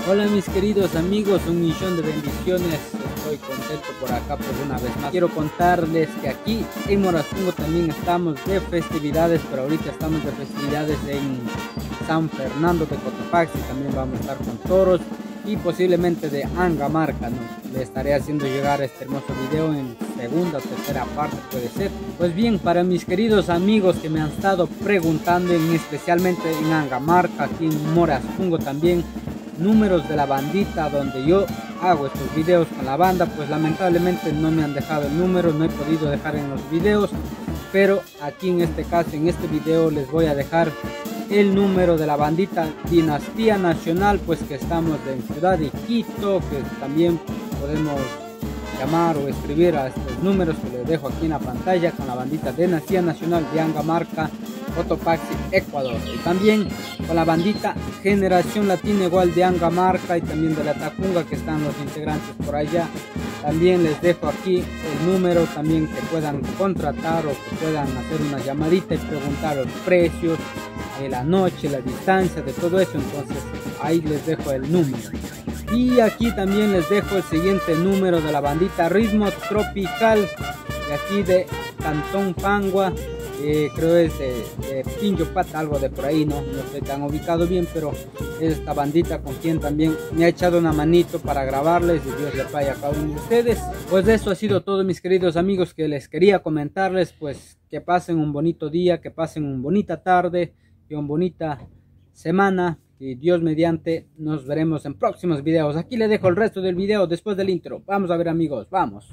Hola mis queridos amigos, 1.000.000 de bendiciones. Estoy contento por acá por una vez más. Quiero contarles que aquí en Morazungo también estamos de festividades, pero ahorita estamos de festividades en San Fernando de Cotopaxi. También vamos a estar con toros y posiblemente de Angamarca, ¿no? Le estaré haciendo llegar este hermoso video en segunda o tercera parte, puede ser. Pues bien, para mis queridos amigos que me han estado preguntando, especialmente en Angamarca, aquí en Morazungo también, números de la bandita donde yo hago estos videos con la banda, pues lamentablemente no me han dejado el número, no he podido dejar en los videos, pero aquí en este caso, en este video les voy a dejar el número de la bandita Dinastía Nacional, pues que estamos en Ciudad de Quito, que también podemos llamar o escribir a estos números que les dejo aquí en la pantalla, con la bandita Dinastía Nacional de Angamarca, Cotopaxi, Ecuador, y también con la bandita Generación Latina igual de Angamarca y también de la Tacunga, que están los integrantes por allá. También les dejo aquí el número también que puedan contratar o que puedan hacer una llamadita y preguntar los precios, la noche, la distancia, de todo eso. Entonces ahí les dejo el número. Y aquí también les dejo el siguiente número de la bandita Ritmo Tropical de aquí de Cantón Pangua. Creo es de Pinjo Pata, algo de por ahí, no estoy tan ubicado bien, pero es esta bandita con quien también me ha echado una manito para grabarles, y Dios le pague a cada uno de ustedes. Pues eso ha sido todo, mis queridos amigos, que les quería comentarles. Pues que pasen un bonito día, que pasen una bonita tarde y una bonita semana, y Dios mediante nos veremos en próximos videos. Aquí les dejo el resto del video después del intro. Vamos a ver, amigos, vamos.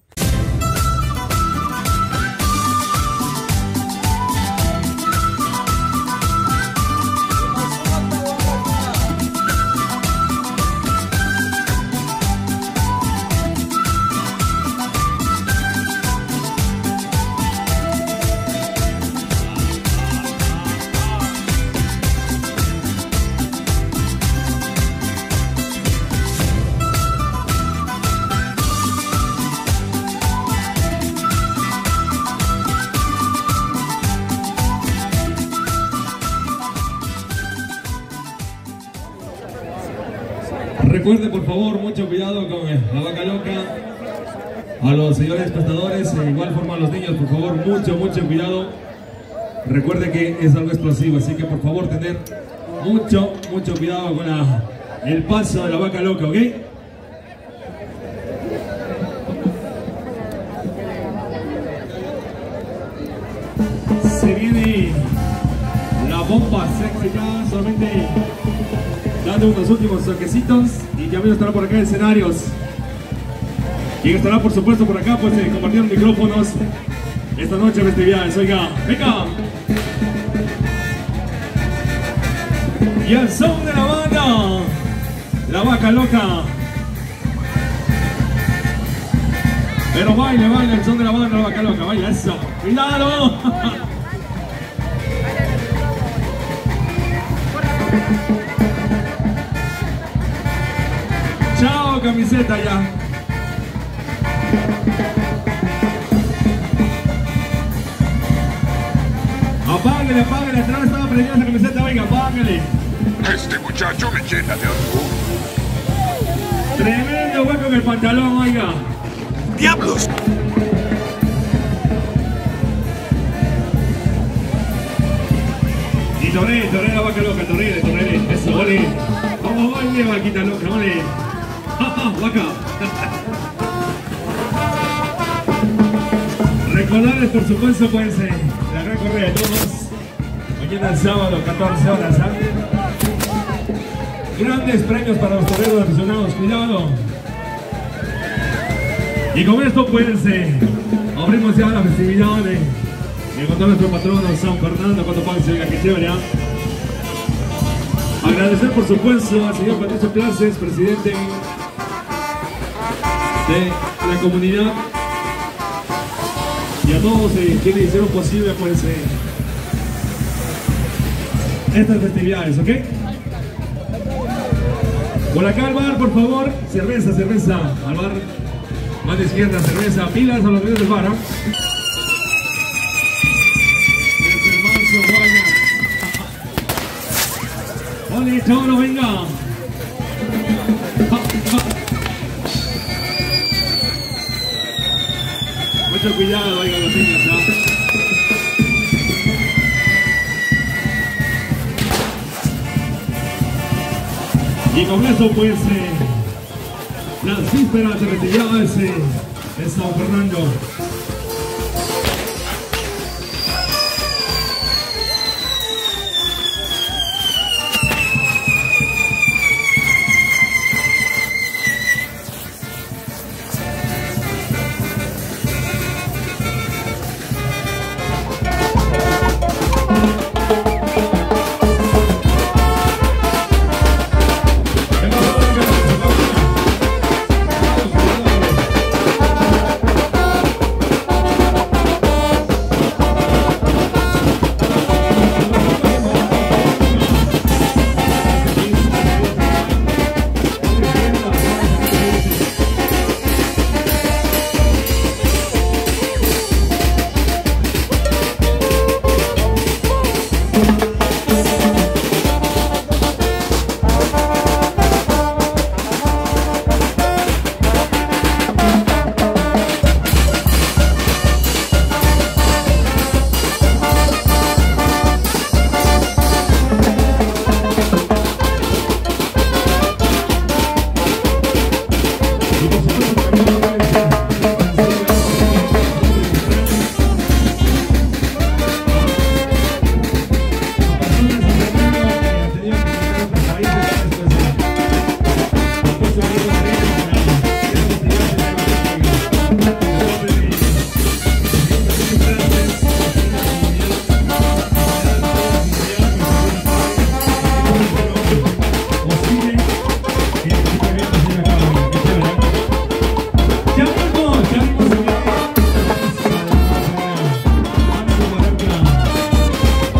Recuerde por favor mucho cuidado con la vaca loca. A los señores prestadores, de igual forma a los niños, por favor mucho cuidado. Recuerde que es algo explosivo, así que por favor tener mucho cuidado con el paso de la vaca loca, ¿ok? Se viene la bomba sexy ya, solamente dando unos últimos toquecitos y ya mismo estará por acá en escenarios. Quien estará por supuesto por acá, pues compartiendo micrófonos esta noche de festividades. Oiga, venga. Y el son de la banda, la vaca loca. Pero baila el son de la banda, la vaca loca, baila eso. ¡Cuidado! Chao, camiseta ya. Apáguele, atrás estaba prendida esa camiseta, venga, apáguele. Este muchacho me llena de orgullo. Tremendo hueco en el pantalón, oiga. ¡Diablos! Y toré la vaca loca, toré. Eso, vale. Vamos, vale, vaquita loca, vale. Vaca. Recordarles por supuesto pues la gran correa de todos. Mañana sábado 14 horas, grandes premios para los toreros aficionados, cuidado. Y con esto pues abrimos ya la festividad de contar nuestro patrono San Fernando, Cotopaxi, oiga, qué chévere, Agradecer por supuesto al señor Patricio Places, presidente de la comunidad, y a todos quienes hicieron posible pues estas festividades, ¿ok? Por acá al bar, por favor, cerveza, al bar, mano izquierda, cerveza, pilas a los medios del bar, Ole, cholo, venga. Mucho cuidado, oigan los niños, ¿no? Y con eso pues las vísperas de festividades de San Fernando.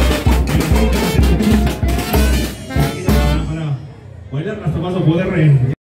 Bailar hasta más no poder